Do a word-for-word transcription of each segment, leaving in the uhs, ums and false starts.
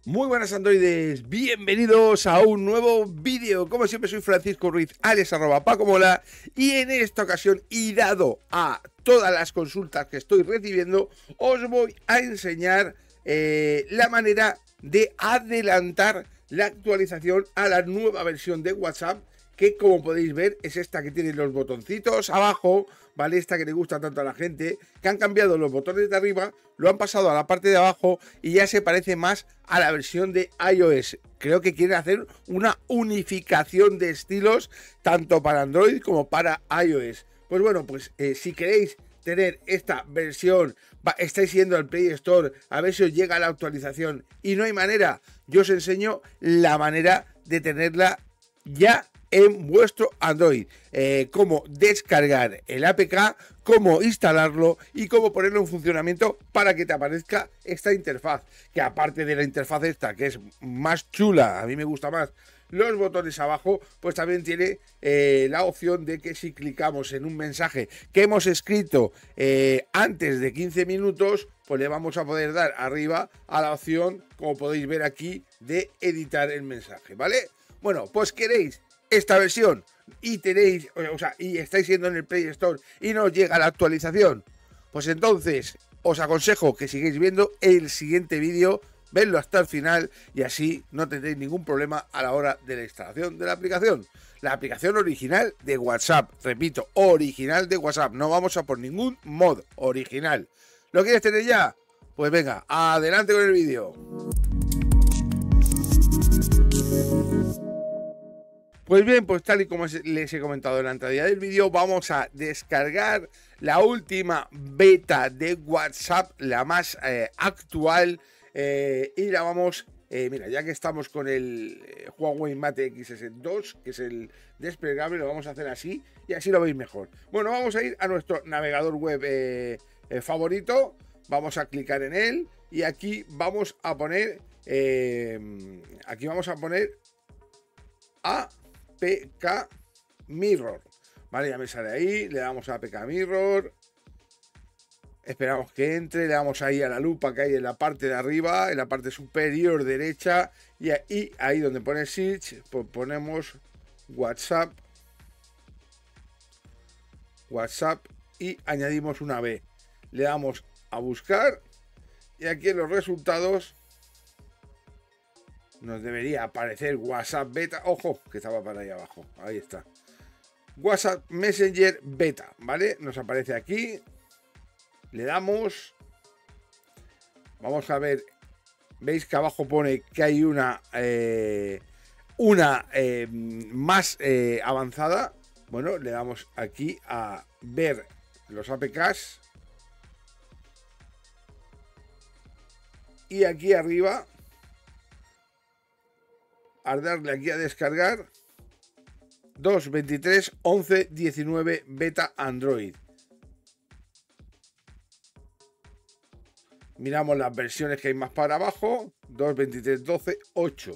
Muy buenas androides, bienvenidos a un nuevo vídeo. Como siempre soy Francisco Ruiz, alias arroba Paco Mola, y en esta ocasión, y dado a todas las consultas que estoy recibiendo, os voy a enseñar eh, la manera de adelantar la actualización a la nueva versión de WhatsApp, que como podéis ver es esta que tiene los botoncitos abajo, ¿vale? Esta que le gusta tanto a la gente, que han cambiado los botones de arriba, lo han pasado a la parte de abajo y ya se parece más a la versión de iOS. Creo que quieren hacer una unificación de estilos tanto para Android como para iOS. Pues bueno, pues eh, si queréis tener esta versión, va, estáis yendo al Play Store a ver si os llega la actualización y no hay manera, yo os enseño la manera de tenerla ya en vuestro Android, eh, cómo descargar el A P K, cómo instalarlo y cómo ponerlo en funcionamiento para que te aparezca esta interfaz, que aparte de la interfaz esta, que es más chula, a mí me gusta más, los botones abajo, pues también tiene eh, la opción de que si clicamos en un mensaje que hemos escrito eh, antes de quince minutos, pues le vamos a poder dar arriba a la opción, como podéis ver aquí, de editar el mensaje, ¿vale? Bueno, pues queréis esta versión y tenéis, o sea, y estáis yendo en el Play Store y no os llega la actualización, pues entonces os aconsejo que sigáis viendo el siguiente vídeo, vedlo hasta el final y así no tendréis ningún problema a la hora de la instalación de la aplicación. La aplicación original de WhatsApp, repito, original de WhatsApp, no vamos a por ningún mod, original. ¿Lo quieres tener ya? Pues venga, adelante con el vídeo. Pues bien, pues tal y como les he comentado en la entrada del vídeo, vamos a descargar la última beta de WhatsApp, la más eh, actual, eh, y la vamos, eh, mira, ya que estamos con el eh, Huawei Mate X S dos, que es el desplegable, lo vamos a hacer así, y así lo veis mejor. Bueno, vamos a ir a nuestro navegador web eh, eh, favorito, vamos a clicar en él, y aquí vamos a poner, eh, aquí vamos a poner a A P K Mirror, vale, ya me sale ahí, le damos a A P K Mirror, esperamos que entre, le damos ahí a la lupa que hay en la parte de arriba, en la parte superior derecha, y ahí, ahí donde pone Search, pues ponemos WhatsApp, WhatsApp y añadimos una B, le damos a buscar y aquí en los resultados nos debería aparecer WhatsApp Beta. Ojo, que estaba para ahí abajo. Ahí está. WhatsApp Messenger Beta, ¿vale? Nos aparece aquí. Le damos. Vamos a ver. Veis que abajo pone que hay una eh, una eh, más eh, avanzada. Bueno, le damos aquí a ver los A P Ks. Y aquí arriba, al darle aquí a descargar, dos, veintitrés, once, diecinueve beta Android. Miramos las versiones que hay más para abajo, dos, veintitrés, doce, ocho.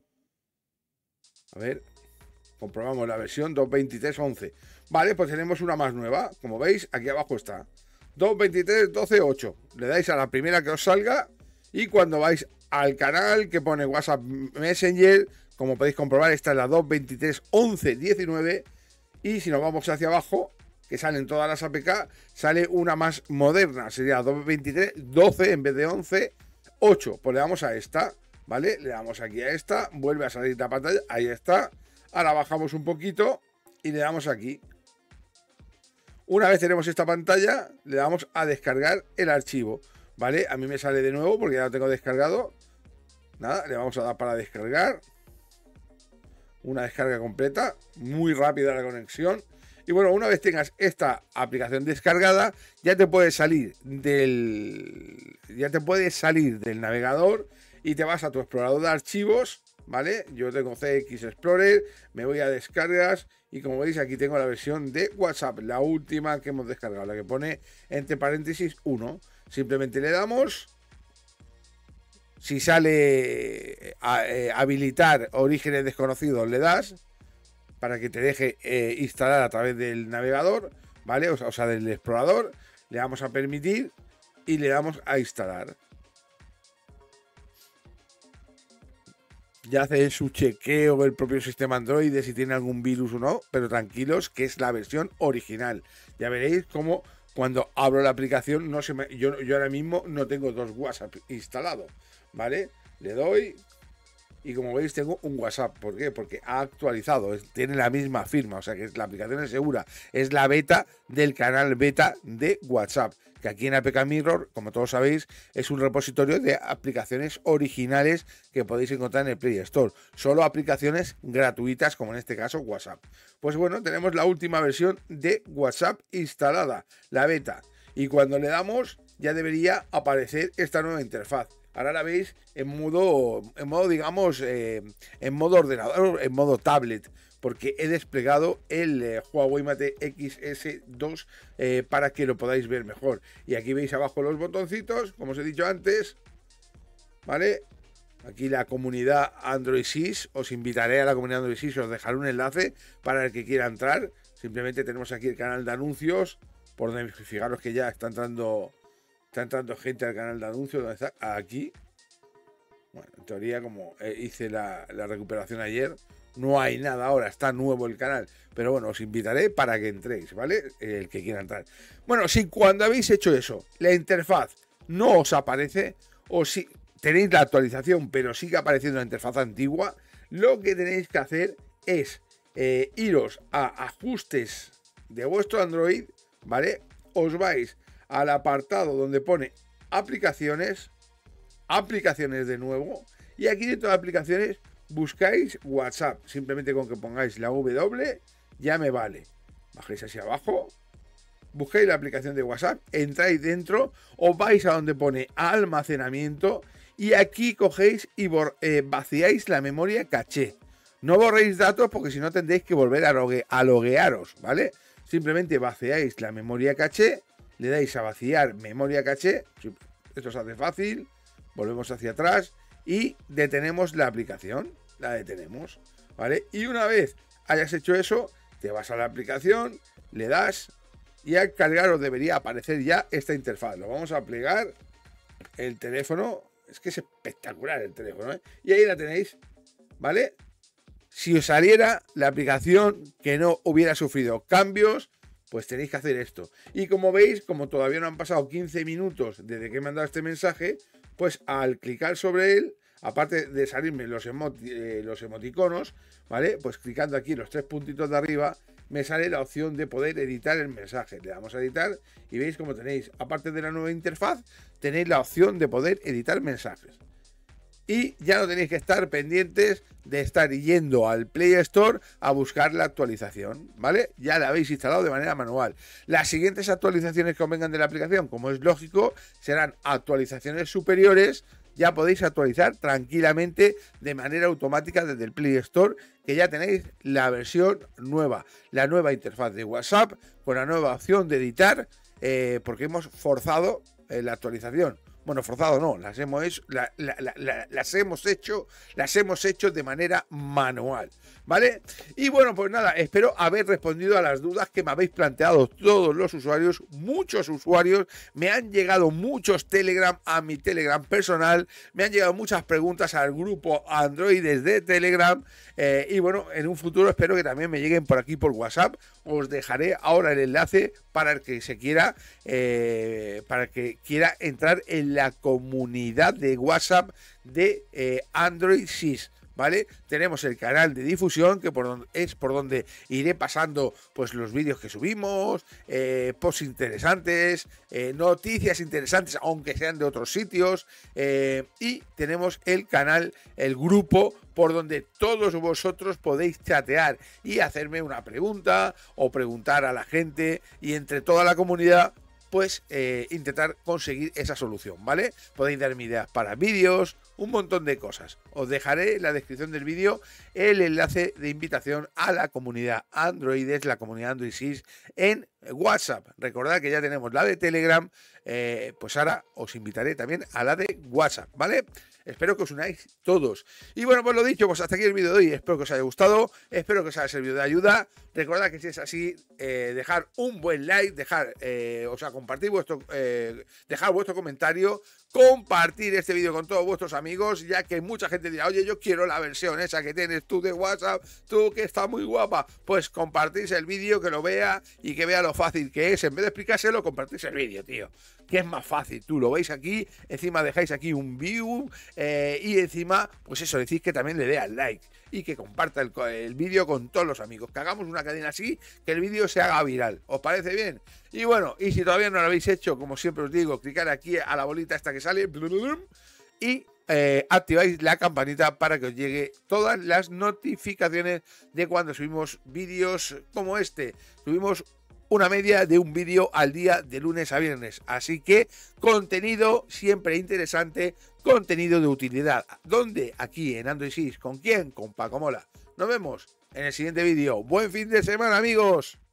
A ver, comprobamos la versión dos, veintitrés, once. Vale, pues tenemos una más nueva, como veis, aquí abajo está. dos, veintitrés, doce, ocho. Le dais a la primera que os salga y cuando vais al canal que pone WhatsApp Messenger, como podéis comprobar, esta es la dos, veintitrés, once, diecinueve, y si nos vamos hacia abajo, que salen todas las A P K, sale una más moderna, sería dos, veintitrés, doce en vez de once, ocho, pues le damos a esta, ¿vale? Le damos aquí a esta, vuelve a salir la pantalla, ahí está, ahora bajamos un poquito y le damos aquí. Una vez tenemos esta pantalla, le damos a descargar el archivo, ¿vale? A mí me sale de nuevo porque ya lo tengo descargado. Nada, le vamos a dar para descargar. Una descarga completa, muy rápida la conexión. Y bueno, una vez tengas esta aplicación descargada, ya te puedes salir del ya te puedes salir del navegador y te vas a tu explorador de archivos, ¿vale? Yo tengo C X Explorer, me voy a descargas y como veis aquí tengo la versión de WhatsApp, la última que hemos descargado, la que pone entre paréntesis uno. Simplemente le damos. Si sale a, eh, habilitar orígenes desconocidos, le das para que te deje eh, instalar a través del navegador, ¿vale? O sea, o sea, del explorador. Le damos a permitir y le damos a instalar. ya hace su chequeo el propio sistema Android de si tiene algún virus o no, pero tranquilos que es la versión original. Ya veréis cómo cuando abro la aplicación, no se me, yo, yo ahora mismo no tengo dos WhatsApp instalados, ¿vale? Le doy y como veis tengo un WhatsApp. ¿Por qué? Porque ha actualizado, es, tiene la misma firma, o sea que la aplicación es segura. Es la beta del canal beta de WhatsApp, que aquí en A P K Mirror, como todos sabéis, es un repositorio de aplicaciones originales que podéis encontrar en el Play Store. Solo aplicaciones gratuitas, como en este caso WhatsApp. Pues bueno, tenemos la última versión de WhatsApp instalada, la beta. Y cuando le damos, ya debería aparecer esta nueva interfaz. Ahora la veis en modo, en modo digamos, eh, en modo ordenador, en modo tablet, porque he desplegado el eh, Huawei Mate X S dos eh, para que lo podáis ver mejor. Y aquí veis abajo los botoncitos, como os he dicho antes, ¿vale? Aquí la comunidad Android Sys, os invitaré a la comunidad Android Sys, os dejaré un enlace para el que quiera entrar. Simplemente tenemos aquí el canal de anuncios, por donde fijaros que ya está entrando... Está entrando gente al canal de anuncios. ¿Dónde está? Aquí. Bueno, en teoría, como hice la, la recuperación ayer, no hay nada ahora. Está nuevo el canal. Pero bueno, os invitaré para que entréis, ¿vale? El que quiera entrar. Bueno, si cuando habéis hecho eso, la interfaz no os aparece, o si tenéis la actualización, pero sigue apareciendo la interfaz antigua, lo que tenéis que hacer es eh, iros a ajustes de vuestro Android, ¿vale? Os vais al apartado donde pone aplicaciones, aplicaciones de nuevo, y aquí dentro de aplicaciones buscáis WhatsApp. Simplemente con que pongáis la W ya me vale. Bajáis hacia abajo, buscáis la aplicación de WhatsApp, entráis dentro, os vais a donde pone almacenamiento y aquí cogéis y eh, vaciáis la memoria caché. No borréis datos porque si no tendréis que volver a, logue a loguearos, ¿vale? Simplemente vaciáis la memoria caché, le dais a vaciar memoria caché, esto se hace fácil, volvemos hacia atrás y detenemos la aplicación, la detenemos, ¿vale? Y una vez hayas hecho eso, te vas a la aplicación, le das y al cargar os debería aparecer ya esta interfaz. Lo vamos a plegar, el teléfono, es que es espectacular el teléfono, ¿eh? Y ahí la tenéis, ¿vale? Si os saliera la aplicación que no hubiera sufrido cambios, pues tenéis que hacer esto. Y como veis, como todavía no han pasado quince minutos desde que he mandado este mensaje, pues al clicar sobre él, aparte de salirme los, emoti eh, los emoticonos, ¿vale? Pues clicando aquí los tres puntitos de arriba, me sale la opción de poder editar el mensaje. Le damos a editar y veis como tenéis, aparte de la nueva interfaz, tenéis la opción de poder editar mensajes. Y ya no tenéis que estar pendientes de estar yendo al Play Store a buscar la actualización, ¿vale? Ya la habéis instalado de manera manual. Las siguientes actualizaciones que os vengan de la aplicación, como es lógico, serán actualizaciones superiores. Ya podéis actualizar tranquilamente de manera automática desde el Play Store, que ya tenéis la versión nueva, la nueva interfaz de WhatsApp con la nueva opción de editar, eh, porque hemos forzado eh, la actualización. Bueno, forzado no, las hemos hecho, la, la, la, la, las hemos hecho, las hemos hecho de manera manual, ¿vale? Y bueno, pues nada, espero haber respondido a las dudas que me habéis planteado todos los usuarios, muchos usuarios, me han llegado muchos Telegram a mi Telegram personal, me han llegado muchas preguntas al grupo Android de Telegram, eh, y bueno, en un futuro espero que también me lleguen por aquí por WhatsApp. Os dejaré ahora el enlace para el que se quiera, eh, para el que quiera entrar en la comunidad de WhatsApp de eh, Android Sys, ¿vale? Tenemos el canal de difusión, que por donde, es por donde iré pasando pues los vídeos que subimos, eh, posts interesantes, eh, noticias interesantes, aunque sean de otros sitios, eh, y tenemos el canal, el grupo, por donde todos vosotros podéis chatear y hacerme una pregunta o preguntar a la gente, y entre toda la comunidad pues eh, intentar conseguir esa solución, ¿vale? Podéis darme ideas para vídeos, un montón de cosas. Os dejaré en la descripción del vídeo el enlace de invitación a la comunidad Android, la comunidad Android Sys en WhatsApp. Recordad que ya tenemos la de Telegram, eh, pues ahora os invitaré también a la de WhatsApp, ¿vale? Espero que os unáis todos. Y bueno, pues lo dicho, pues hasta aquí el vídeo de hoy. Espero que os haya gustado, espero que os haya servido de ayuda. Recordad que si es así, eh, dejar un buen like, dejar, eh, o sea, compartir vuestro, eh, dejar vuestro comentario, compartir este vídeo con todos vuestros amigos, ya que mucha gente dirá, oye, yo quiero la versión esa que tienes tú de WhatsApp, tú que está muy guapa. Pues compartís el vídeo, que lo vea y que vea lo fácil que es. En vez de explicárselo, compartís el vídeo, tío, que es más fácil. Tú lo veis aquí, encima dejáis aquí un view eh, y encima, pues eso, decís que también le dé al like y que comparta el, el vídeo con todos los amigos, que hagamos una cadena así, que el vídeo se haga viral. ¿Os parece bien? Y bueno, y si todavía no lo habéis hecho, como siempre os digo, clicar aquí a la bolita esta que sale y eh, activáis la campanita para que os llegue todas las notificaciones de cuando subimos vídeos como este. Subimos una media de un vídeo al día de lunes a viernes, así que contenido siempre interesante, contenido de utilidad. ¿Dónde? Aquí en Android seis. ¿Con quién? Con Paco Mola. Nos vemos en el siguiente vídeo. Buen fin de semana, amigos.